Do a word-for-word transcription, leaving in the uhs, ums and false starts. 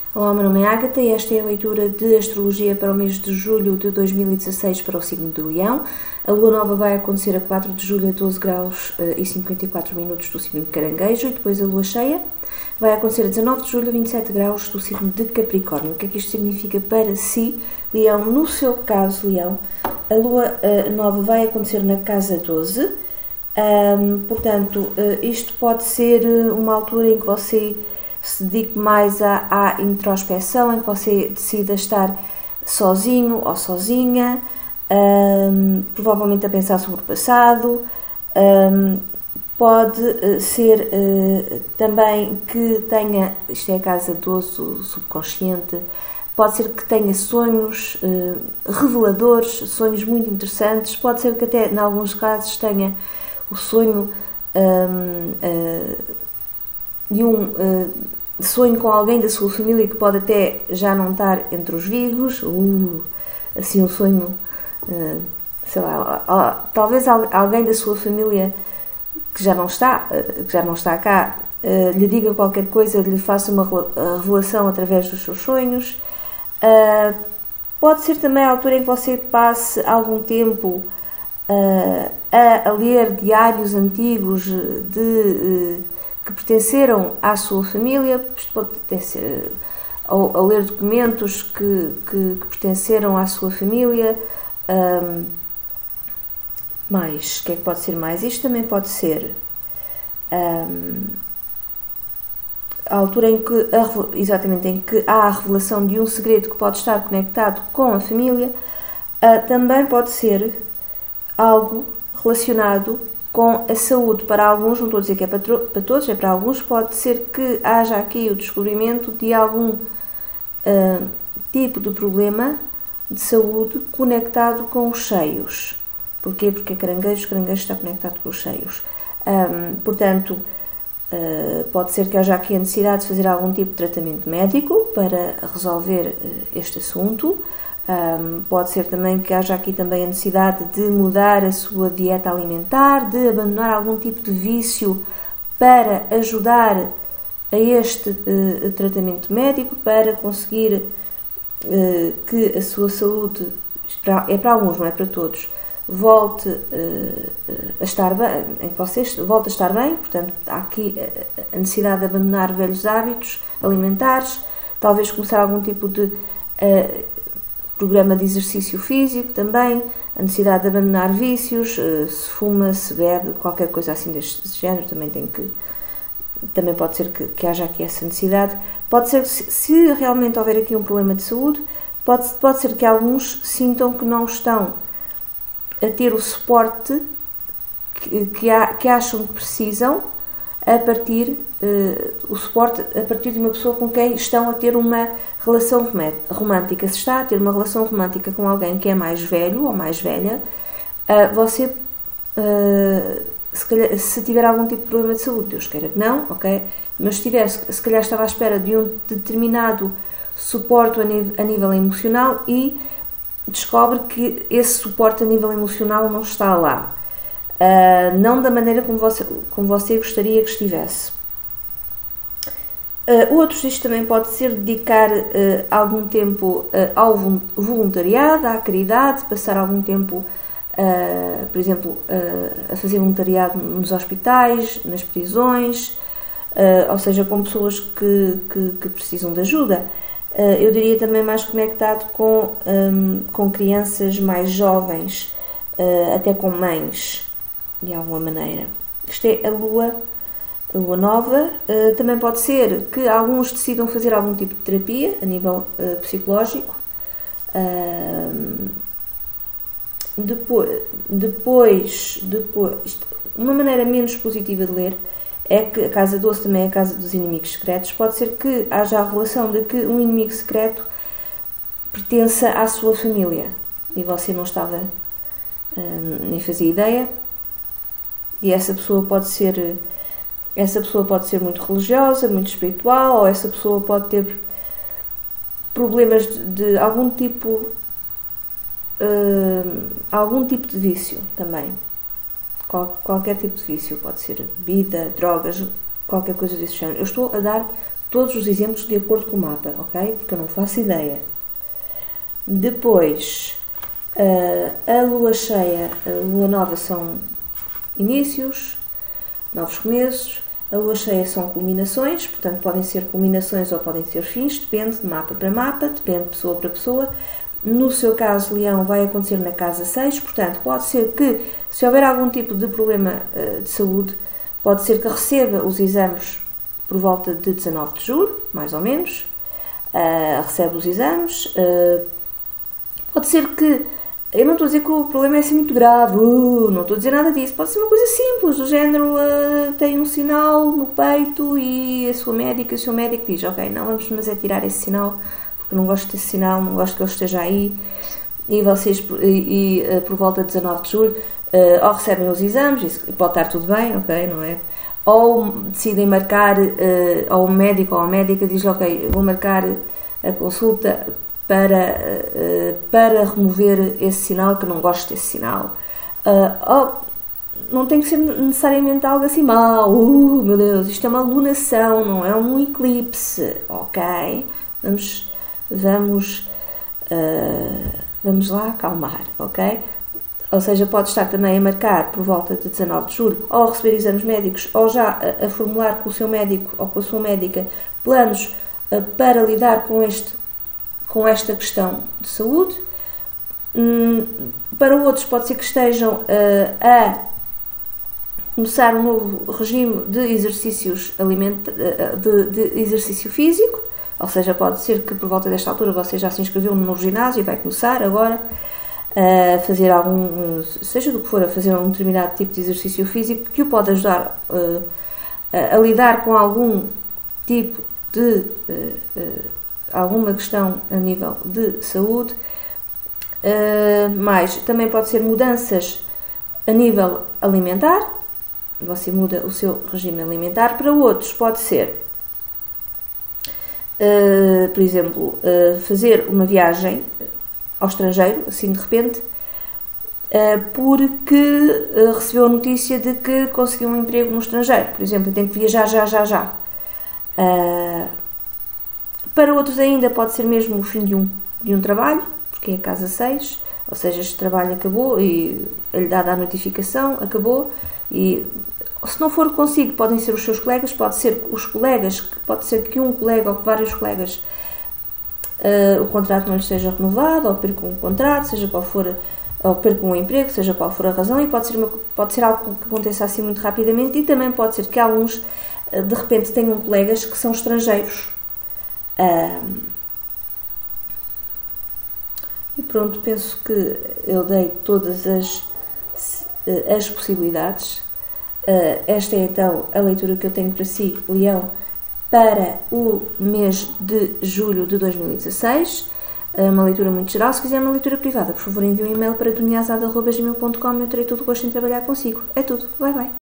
Olá, meu nome é Ágata e esta é a leitura de astrologia para o mês de julho de dois mil e dezasseis para o signo de Leão. A lua nova vai acontecer a quatro de julho a doze graus e cinquenta e quatro minutos do signo de Caranguejo, e depois a lua cheia vai acontecer a dezanove de julho a vinte e sete graus do signo de Capricórnio. O que é que isto significa para si, Leão? No seu caso, Leão, a lua uh, nova vai acontecer na casa doze, um, portanto, uh, isto pode ser uma altura em que você se dedique mais à, à introspeção, em que você decida estar sozinho ou sozinha, um, provavelmente a pensar sobre o passado. Um, pode uh, ser uh, também que tenha, isto é a casa doze, o subconsciente, pode ser que tenha sonhos uh, reveladores, sonhos muito interessantes, pode ser que até, em alguns casos, tenha o sonho um, uh, de um uh, sonho com alguém da sua família que pode até já não estar entre os vivos, uh, assim um sonho, uh, sei lá, uh, talvez alguém da sua família que já não está, uh, que já não está cá, uh, lhe diga qualquer coisa, lhe faça uma revelação através dos seus sonhos. Uh, pode ser também a altura em que você passe algum tempo uh, a, a ler diários antigos de uh, que pertenceram à sua família. Isto pode até ser a, a ler documentos que, que, que pertenceram à sua família. Um, mais, o que é que pode ser mais? Isto também pode ser um, a altura em que, a, exatamente, em que há a revelação de um segredo que pode estar conectado com a família. Uh, também pode ser algo relacionado com a saúde. Para alguns, não estou a dizer que é para, para todos, é para alguns, pode ser que haja aqui o descobrimento de algum uh, tipo de problema de saúde conectado com os cheios. Porquê? Porque é caranguejo, caranguejo está conectado com os cheios. Um, portanto, uh, pode ser que haja aqui a necessidade de fazer algum tipo de tratamento médico para resolver uh, este assunto. Um, pode ser também que haja aqui também a necessidade de mudar a sua dieta alimentar, de abandonar algum tipo de vício para ajudar a este uh, tratamento médico, para conseguir uh, que a sua saúde, é para alguns, não é para todos, volte uh, a estar bem, em que vocês volte a estar bem. Portanto, há aqui a necessidade de abandonar velhos hábitos alimentares, talvez começar algum tipo de uh, programa de exercício físico também, a necessidade de abandonar vícios, se fuma, se bebe, qualquer coisa assim deste género, também tem que, também pode ser que, que haja aqui essa necessidade. Pode ser que, se, se realmente houver aqui um problema de saúde, pode, pode ser que alguns sintam que não estão a ter o suporte que, que, há, que acham que precisam a partir, uh, o suporte a partir de uma pessoa com quem estão a ter uma relação romântica. Se está a ter uma relação romântica com alguém que é mais velho ou mais velha, uh, você, uh, se, calhar, se tiver algum tipo de problema de saúde, Deus queira que não, ok? Mas se tiver, se calhar estava à espera de um determinado suporte a nível, a nível emocional e descobre que esse suporte a nível emocional não está lá. Uh, não da maneira como você, como você gostaria que estivesse. Uh, outros, isto também pode ser dedicar uh, algum tempo uh, ao voluntariado, à caridade, passar algum tempo, uh, por exemplo, uh, a fazer voluntariado nos hospitais, nas prisões, uh, ou seja, com pessoas que, que, que precisam de ajuda. Uh, eu diria também mais conectado com, um, com crianças mais jovens, uh, até com mães, de alguma maneira. Isto é a lua, a lua nova. Uh, também pode ser que alguns decidam fazer algum tipo de terapia a nível uh, psicológico. Uh, depois, depois, depois isto, uma maneira menos positiva de ler é que a casa doze também é a casa dos inimigos secretos. Pode ser que haja a revelação de que um inimigo secreto pertença à sua família e você não estava, uh, nem fazia ideia. E essa pessoa pode ser, essa pessoa pode ser muito religiosa, muito espiritual, ou essa pessoa pode ter problemas de, de algum tipo, uh, algum tipo de vício também. Qual, qualquer tipo de vício, pode ser bebida, drogas, qualquer coisa desse género. Eu estou a dar todos os exemplos de acordo com o mapa, ok? Porque eu não faço ideia. Depois, a lua cheia, a lua nova são inícios, novos começos. A lua cheia são culminações, portanto podem ser culminações ou podem ser fins, depende de mapa para mapa, depende de pessoa para pessoa. No seu caso, Leão, vai acontecer na casa seis, portanto pode ser que, se houver algum tipo de problema uh, de saúde, pode ser que receba os exames por volta de dezanove de julho, mais ou menos, uh, recebe os exames, uh, pode ser que, eu não estou a dizer que o problema é assim muito grave, uh, não estou a dizer nada disso, pode ser uma coisa simples, do género, uh, tem um sinal no peito e a sua médica, o seu médico diz, ok, não vamos mas é tirar esse sinal, porque não gosto desse sinal, não gosto que ele esteja aí, e vocês, e, e uh, por volta de dezanove de julho, uh, ou recebem os exames, isso pode estar tudo bem, ok, não é? Ou decidem marcar, uh, ou o médico ou a médica diz, ok, vou marcar a consulta para, uh, para remover esse sinal, que não gosto desse sinal. Uh, ou, não tem que ser necessariamente algo assim mau, uh, meu Deus, isto é uma lunação, não é um eclipse, ok? Vamos, vamos, uh, vamos lá acalmar, ok? Ou seja, pode estar também a marcar por volta de dezanove de julho, ou a receber exames médicos, ou já a, a formular com o seu médico ou com a sua médica planos uh, para lidar com, este, com esta questão de saúde. Hum, para outros pode ser que estejam uh, a começar um novo regime de exercícios alimenta, uh, de, de exercício físico, ou seja, pode ser que por volta desta altura você já se inscreveu no novo ginásio e vai começar agora a fazer algum, seja do que for, a fazer um determinado tipo de exercício físico que o pode ajudar uh, a, a lidar com algum tipo de uh, uh, alguma questão a nível de saúde, uh, mas também pode ser mudanças a nível alimentar, você muda o seu regime alimentar. Para outros pode ser, uh, por exemplo, uh, fazer uma viagem ao estrangeiro, assim de repente, porque recebeu a notícia de que conseguiu um emprego no estrangeiro, por exemplo, tem que viajar já, já, já. Para outros ainda pode ser mesmo o fim de um, de um trabalho, porque é a casa seis, ou seja, este trabalho acabou e é-lhe dada a notificação, acabou, e se não for consigo, podem ser os seus colegas, pode ser os colegas, pode ser que um colega ou que vários colegas Uh, o contrato não lhe seja renovado, ou percam um contrato, seja qual for, ou percam um emprego, seja qual for a razão, e pode ser, uma, pode ser algo que aconteça assim muito rapidamente, e também pode ser que alguns, uh, de repente, tenham colegas que são estrangeiros. Uh, e pronto, penso que eu dei todas as, uh, as possibilidades. Uh, esta é então a leitura que eu tenho para si, Leão, para o mês de julho de dois mil e dezasseis, uma leitura muito geral. Se quiser uma leitura privada, por favor envie um e-mail para doniazada arroba gmail ponto com, eu terei todo o gosto em trabalhar consigo. É tudo, bye bye.